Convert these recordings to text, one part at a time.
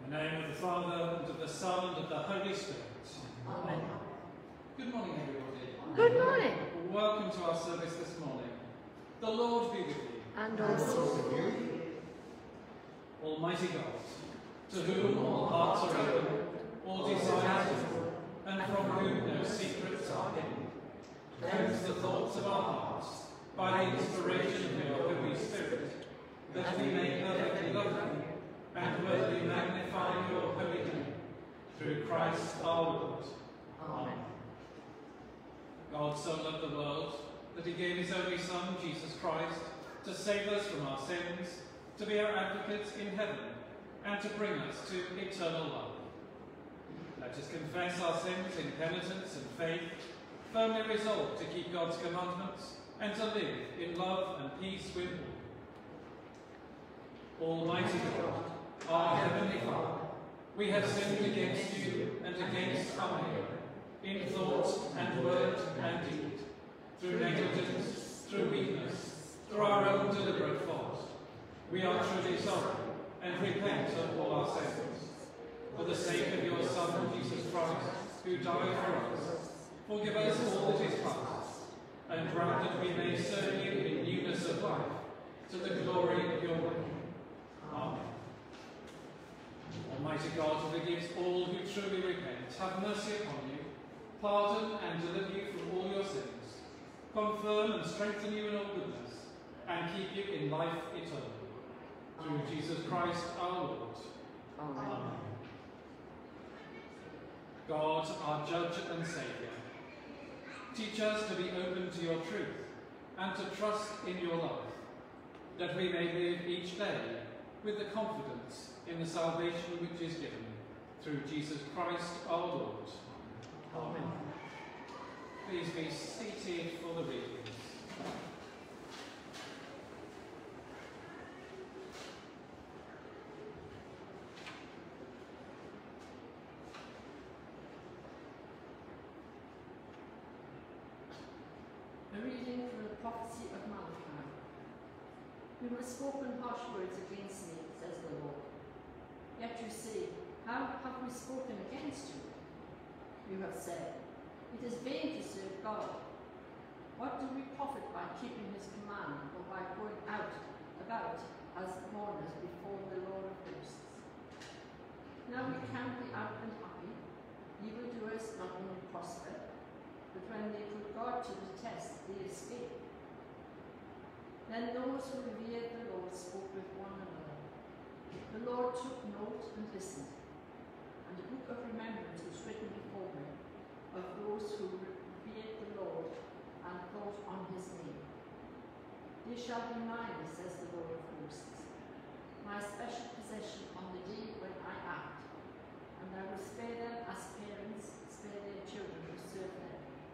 In the name of the Father, and of the Son, and of the Holy Spirit. Amen. Good morning, everybody. Good morning. Welcome to our service this morning. The Lord be with you. And also with you. Almighty God, to whom all hearts are open, all desires are, and from whom no secrets are hidden, cleanse the thoughts of our hearts by the inspiration of your Holy Spirit, that we may perfectly love you and worthily magnify your holy name, through Christ our Lord. Amen. God so loved the world that he gave his only Son, Jesus Christ, to save us from our sins, to be our advocate in heaven, and to bring us to eternal life. Let us confess our sins in penitence and faith, firmly resolved to keep God's commandments and to live in love and peace with all. Almighty God, our Heavenly Father, we have sinned against you and against our neighbour, in thought and word and deed, through negligence, through weakness, through our own deliberate fault. We are truly sorry and repent of all our sins. For the sake of your Son, Jesus Christ, who died for us, forgive us all that is past, and grant that we may serve you in newness of life, to the glory of your name. Amen. Almighty God, who forgives all who truly repent, have mercy upon you, pardon and deliver you from all your sins, confirm and strengthen you in all goodness, and keep you in life eternal. Through Jesus Christ our Lord. Amen. God, our Judge and Saviour, teach us to be open to your truth and to trust in your love, that we may live each day with the confidence in the salvation which is given through Jesus Christ our Lord. Amen. Please be seated for the readings. A reading from the prophecy of Malachi. You have spoken harsh words against me, says the Lord. Yet you say, how have we spoken against you? You have said, it is vain to serve God. What do we profit by keeping his command, or by going out about as mourners before the Lord of hosts? Now we can be out and happy. Evildoers not only prosper, but when they put God to the test, they escape. Then those who revered the Lord spoke with one another. The Lord took note and listened, and a book of remembrance was written before him of those who revered the Lord and thought on his name. They shall be mine, says the Lord of hosts, my special possession on the day when I act, and I will spare them as parents spare their children who serve them.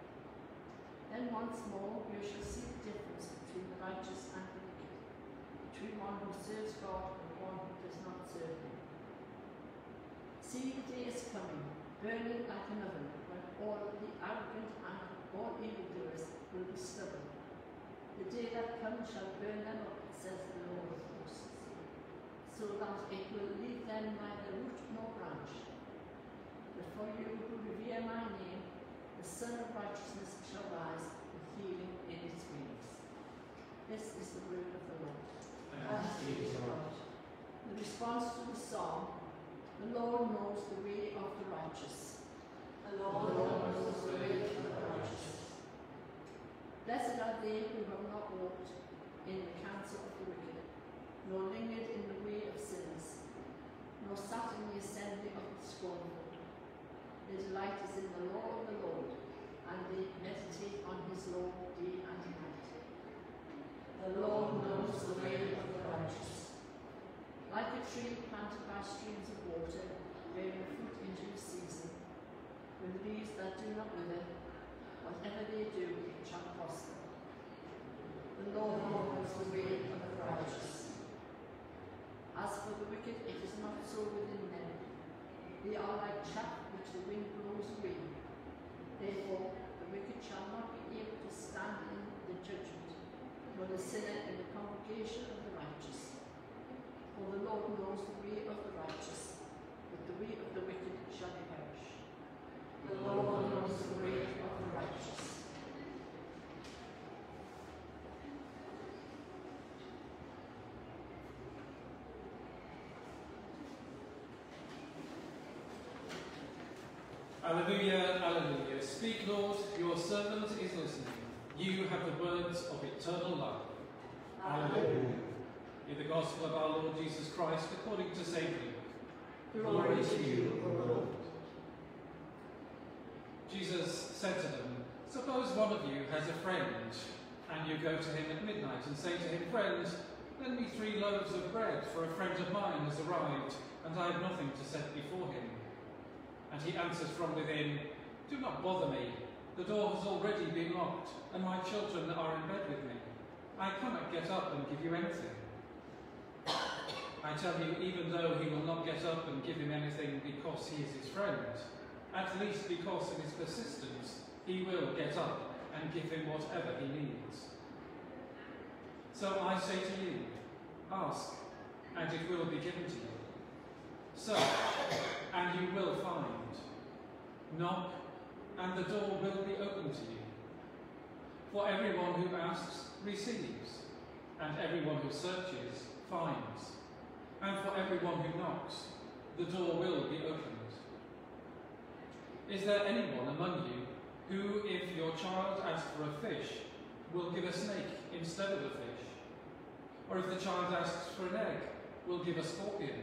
Then once more you shall see the difference between the righteous and the wicked, between one who serves God and one who does not serve him. See, the day is coming, burning like an oven, when all the arrogant and all evildoers will be stubborn. The day that comes shall burn them up, says the Lord of hosts, so that it will leave them neither root nor branch. But for you who revere my name, the Son of Righteousness shall rise with healing in its wings. This is the word of the Lord. Thanks be to God. The response to the psalm, the Lord knows the way of the righteous. The Lord knows the way of the righteous. Blessed are they who have not walked in the counsel of the wicked, nor lingered in the way of sinners, nor sat in the assembly of the scornful. Their delight is in the law of the Lord, and they meditate on his law day and night. The Lord knows the way of the righteous. Like a tree planted by streams of water, bearing fruit in due season, with leaves that do not wither, whatever they do, it shall prosper. The Lord knows the way of the righteous. As for the wicked, it is not so within them. They are like chaff which the wind blows away. Therefore, the wicked shall not be able to stand in the judgment, nor the sinner in the congregation of the righteous. For the Lord knows the way of the righteous, Alleluia, alleluia. Speak, Lord, your servant is listening. You have the words of eternal life. Alleluia. In the gospel of our Lord Jesus Christ, according to St. Luke. Glory to you, O Lord. Jesus said to them, suppose one of you has a friend, and you go to him at midnight and say to him, friend, lend me 3 loaves of bread, for a friend of mine has arrived, and I have nothing to set before him. And he answers from within, do not bother me. The door has already been locked, and my children are in bed with me. I cannot get up and give you anything. I tell you, even though he will not get up and give him anything because he is his friend, at least because of his persistence, he will get up and give him whatever he needs. So I say to you, ask, and it will be given to you. Search, and you will find. Knock, and the door will be opened to you. For everyone who asks receives, and everyone who searches finds. And for everyone who knocks, the door will be opened. Is there anyone among you who, if your child asks for a fish, will give a snake instead of a fish? Or if the child asks for an egg, will give a scorpion?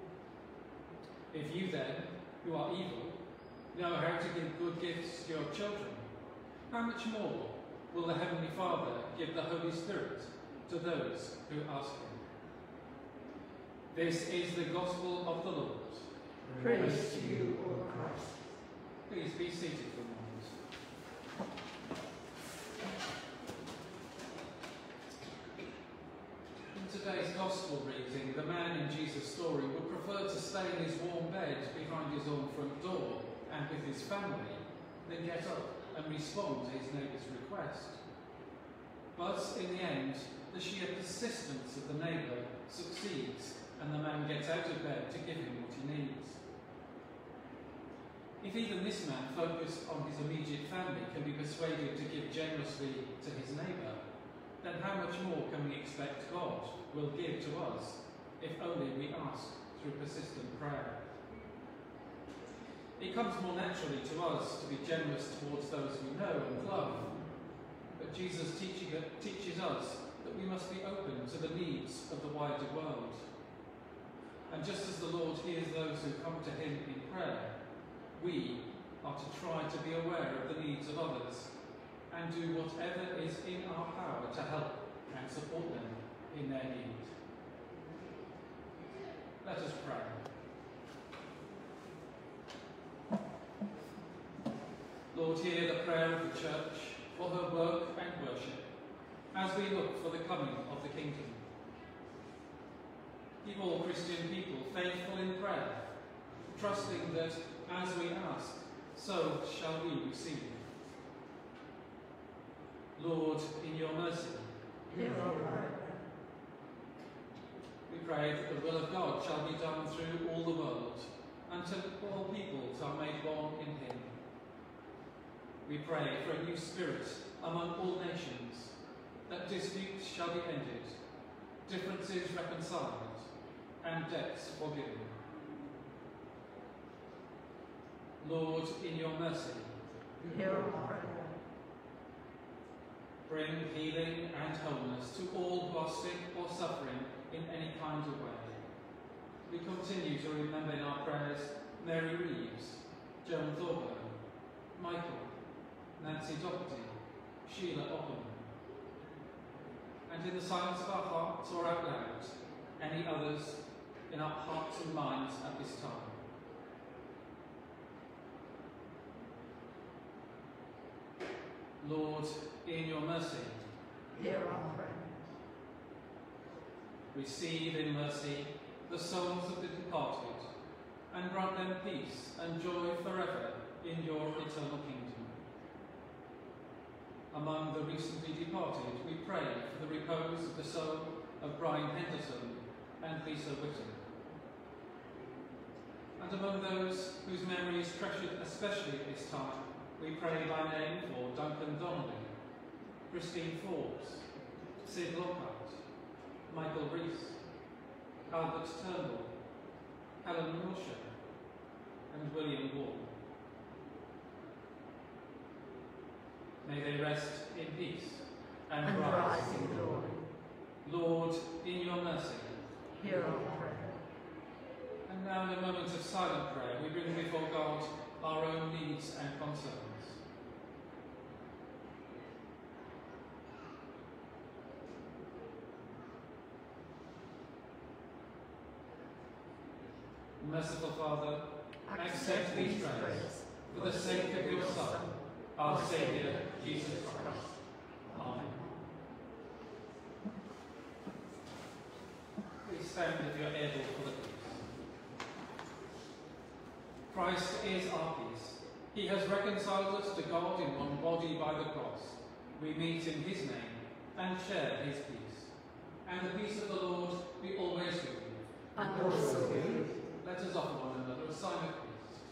If you then, who are evil, know how to give good gifts to your children, how much more will the Heavenly Father give the Holy Spirit to those who ask him? This is the gospel of the Lord. Praise to you, O Christ. Please be seated for a moment. In today's gospel reading, the man in Jesus' story would prefer to stay in his warm bed behind his own front door and with his family than get up and respond to his neighbour's request. But in the end, the sheer persistence of the neighbour succeeds, and the man gets out of bed to give him what he needs. If even this man, focused on his immediate family, can be persuaded to give generously to his neighbour, then how much more can we expect God will give to us, if only we ask through persistent prayer? It comes more naturally to us to be generous towards those we know and love, but Jesus teaches us that we must be open to the needs of the wider world. And just as the Lord hears those who come to him in prayer, we are to try to be aware of the needs of others and do whatever is in our power to help and support them in their need. Let us pray. Lord, hear the prayer of the Church for her work and worship as we look for the coming of the Kingdom. Keep all Christian people faithful in prayer, trusting that as we ask, so shall we receive. Lord, in your mercy, Hear our prayer. we pray that the will of God shall be done through all the world, until all peoples are made one in him. We pray for a new spirit among all nations, that disputes shall be ended, differences reconciled, and debts forgiven. Lord, in your mercy, Hear our prayer. bring healing and wholeness to all who are sick or suffering in any kind of way. We continue to remember in our prayers Mary Reeves, Joan Thorburn, Michael, Nancy Doherty, Sheila Ockham, and in the silence of our hearts or out loud, any others in our hearts and minds at this time. Lord, in your mercy, Hear our prayer. receive in mercy the souls of the departed, and grant them peace and joy forever in your eternal kingdom. Among the recently departed, we pray for the repose of the soul of Brian Henderson and Lisa Whitton. And among those whose memory is treasured especially at this time, we pray by name for Duncan Donnelly, Christine Forbes, Sid Lockhart, Michael Rees, Albert Turnbull, Helen Wilshire, and William Wall. May they rest in peace and rise in glory. Lord, in your mercy. Hear our prayer. And now in a moment of silent prayer, we bring before God our own needs and concerns. Merciful Father, accept these prayers for the sake of your Son, our Saviour, Jesus Christ. Amen. Please stand if you're able for the peace. Christ is our peace. He has reconciled us to God in one body by the cross. We meet in his name and share his peace. And the peace of the Lord be always with you. And also with you. Let us offer one another a sign of peace.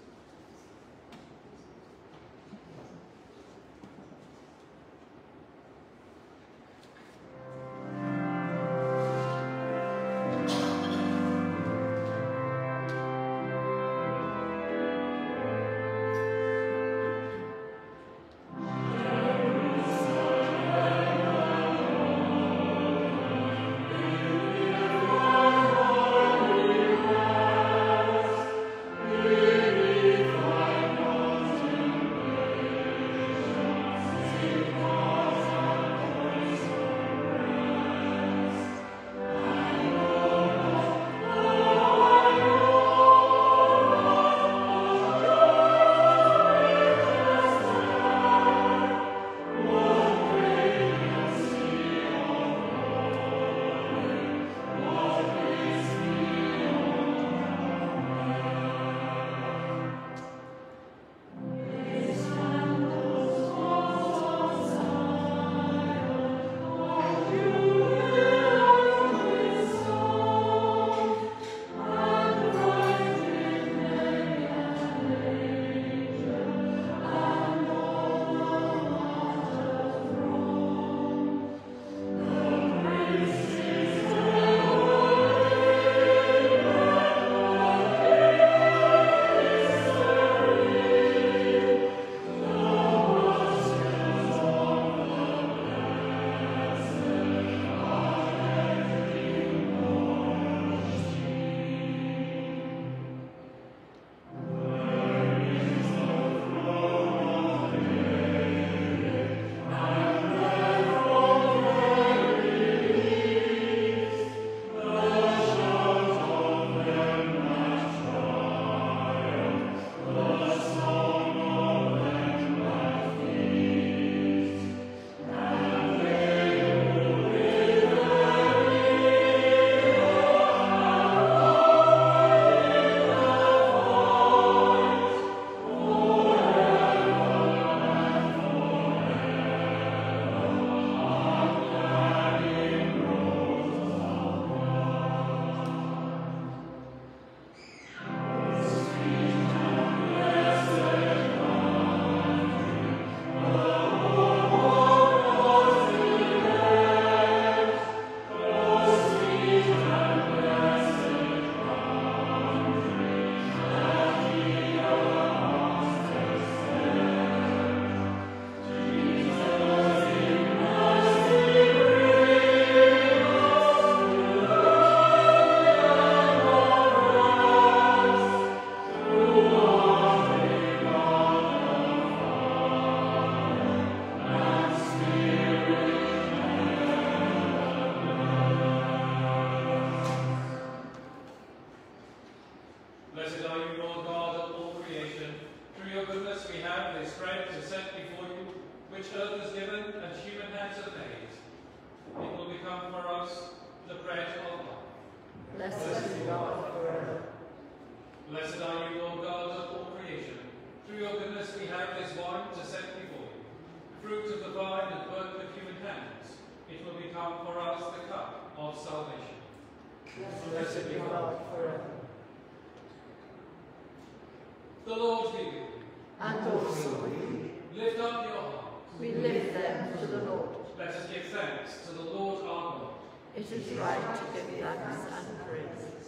The Lord be with you. And also with you. Lift up your hearts. We lift them to the Lord. Let us give thanks to the Lord our God. It is right to give thanks and praise.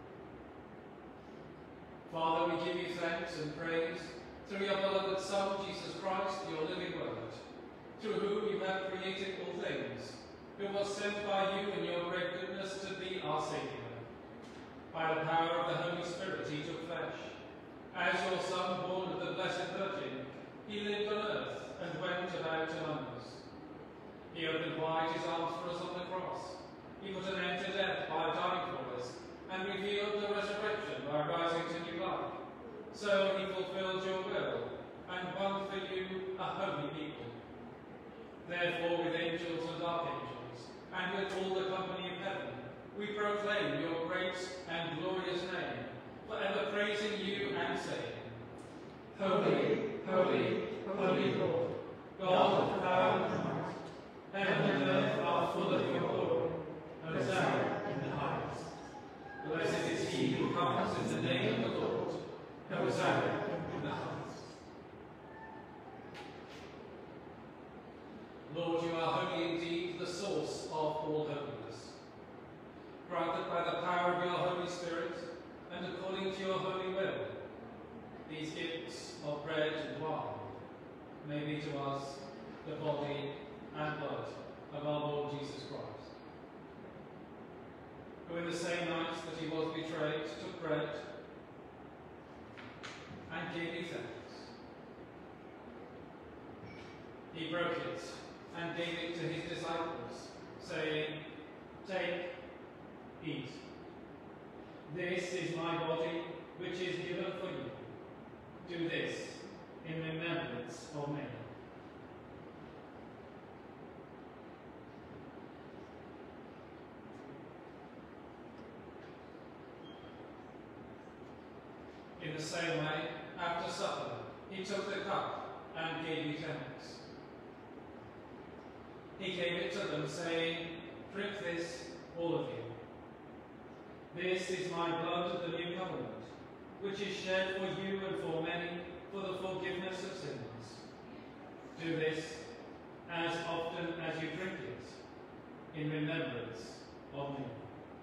Father, we give you thanks and praise through your beloved Son, Jesus Christ, your living word. through whom you have created all things, who was sent by you in your great goodness to be our Saviour. By the power of the Holy Spirit he took flesh. As your Son, born of the Blessed Virgin, he lived on earth and went about among us. He opened wide his arms for us on the cross. He put an end to death by dying for us, and revealed the resurrection by rising to new life. So he fulfilled your will, and won for you a holy people. Therefore, with angels and archangels, and with all the company of heaven, we proclaim your great and glorious name, forever praising you and saying, Holy, holy, holy Lord, God of power and might, heaven and earth are full of your glory. Hosanna in the highest. Blessed is he who comes in the name of the Lord. Hosanna in the highest. Lord, you are holy indeed, the source of all holiness. Grant that by the power of your Holy Spirit, and according to your holy will, these gifts of bread and wine may be to us the body and blood of our Lord Jesus Christ, who in the same night that he was betrayed took bread and gave you thanks. He broke it and gave it to his disciples, saying, Take, eat. This is my body, which is given for you. Do this in remembrance of me. In the same way, after supper, he took the cup and gave you thanks. He gave it to them, saying, Drink this, all of you. This is my blood of the new covenant, which is shed for you and for many for the forgiveness of sins. Do this as often as you drink it, in remembrance of me.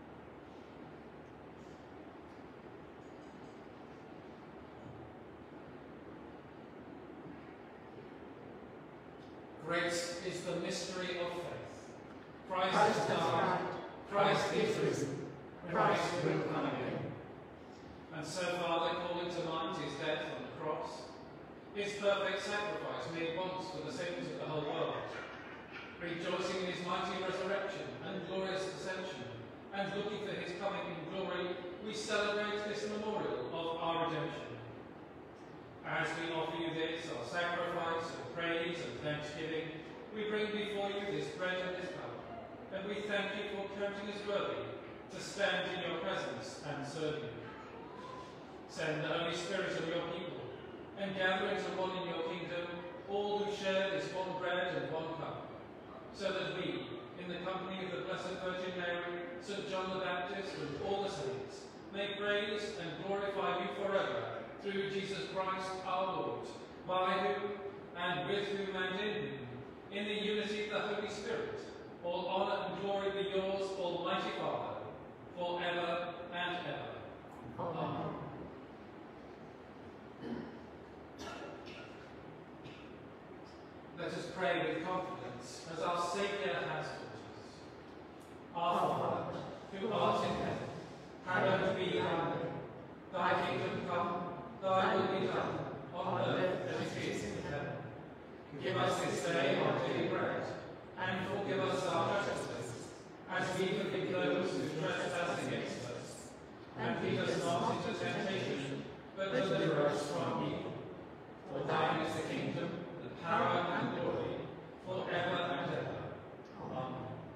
Great is the mystery of faith. Christ has died, Christ is risen, Christ will come again. And so, Father, calling to mind his death on the cross, his perfect sacrifice made once for the sins of the whole world, rejoicing in his mighty resurrection and glorious ascension, and looking for his coming in glory, we celebrate this memorial of our redemption. As we offer you this, our sacrifice of praise and thanksgiving, we bring before you this bread and this cup, and we thank you for counting us worthy to stand in your presence and serve you. Send the Holy Spirit of your people, and gather into one in your kingdom all who share this one bread and one cup, so that we, in the company of the Blessed Virgin Mary, St. John the Baptist, and all the saints, may praise and glorify you forever, through Jesus Christ our Lord, by whom, and with whom, and in whom, in the unity of the Holy Spirit, all honour and glory be yours, Almighty Father, forever and ever. Amen. Let us pray with confidence, as our Saviour has taught us. Our Father, who art in heaven, hallowed be thy name. Thy kingdom come, thy will be done, on earth as it is in heaven. Give us this day our daily bread, and forgive us our trespasses, as we forgive those who trespass against us. And lead us not into temptation, but deliver us from evil. For thine is the kingdom, the power and glory, forever and ever. Amen.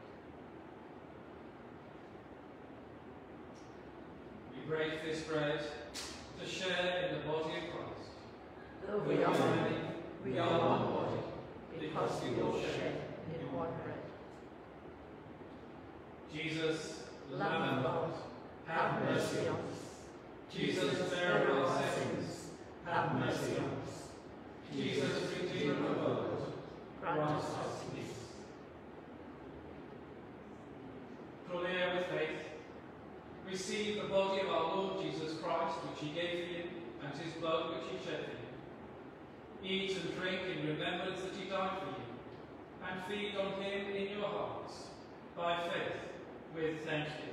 We break this bread to share in the body of Christ. Though we are many, we are one body, because we all share in one bread. Jesus, Lamb of God, have mercy on us. Jesus, bearer of our sins, have mercy on us. Jesus, Redeemer of the world, grant us peace. Draw near with faith. Receive the body of our Lord Jesus Christ, which he gave for you, and his blood which he shed for you. Eat and drink in remembrance that he died for you, and feed on him in your hearts, by faith, with thanksgiving.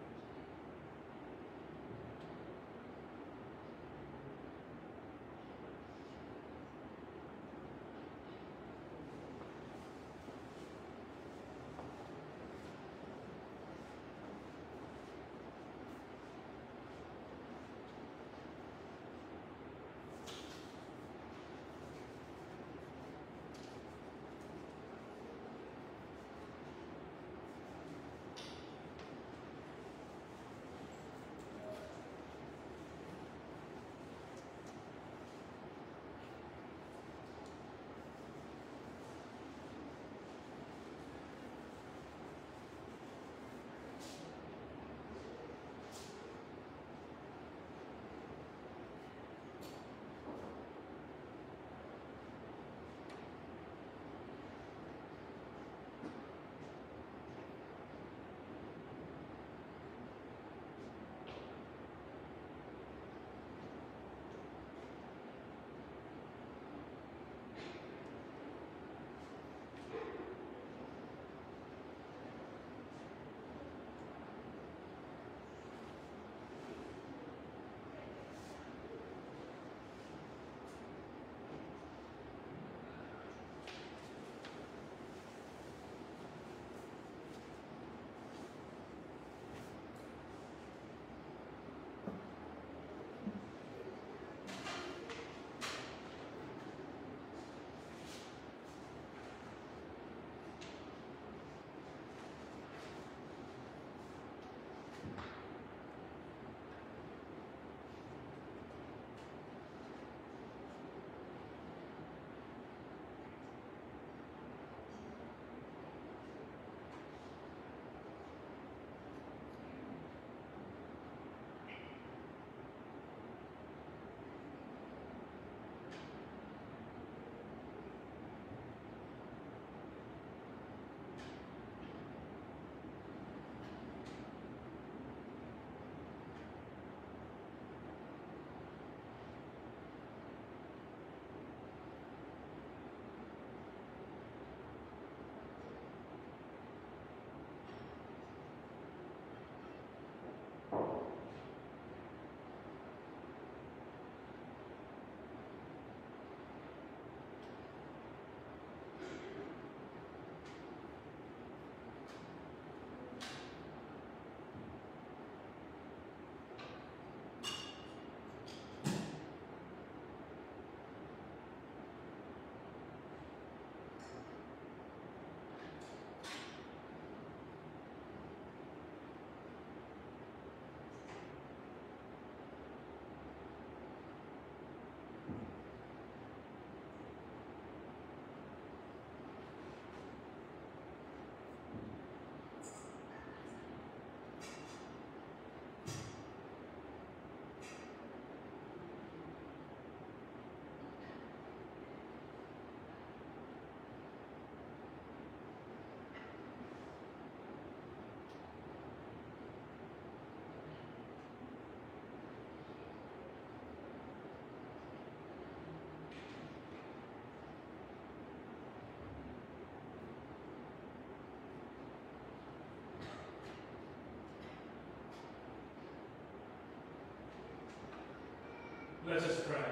Let us pray.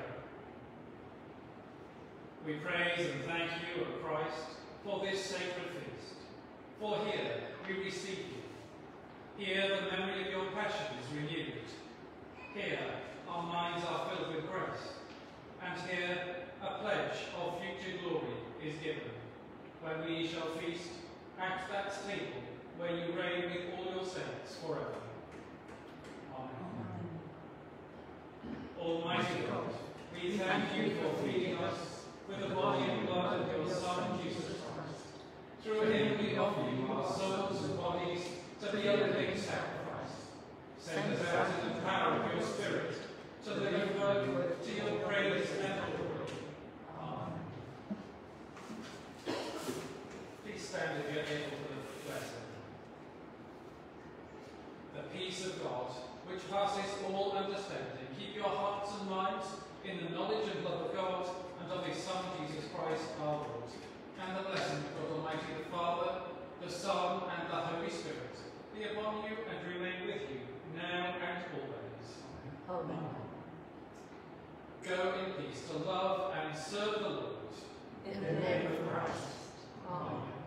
We praise and thank you, O Christ, for this sacred feast. For here we receive you. Here the memory of your passion is renewed. Here our minds are filled with grace. And here a pledge of future glory is given, when we shall feast at that table where you reign with all your saints forever. Amen. Almighty God, we thank you for feeding us with the body and blood of your Son, Jesus Christ. Through him we offer you our souls and bodies to be a living sacrifice. Send us out in the power of your Spirit to live and work to your praise and glory. Amen. Please stand if you're able for the blessing. The peace of God, which passes all understanding, keep your hearts and minds in the knowledge and love of God and of his Son, Jesus Christ, our Lord. And the blessing of God Almighty, Go in peace to love and serve the Lord. In the name of Christ. Amen.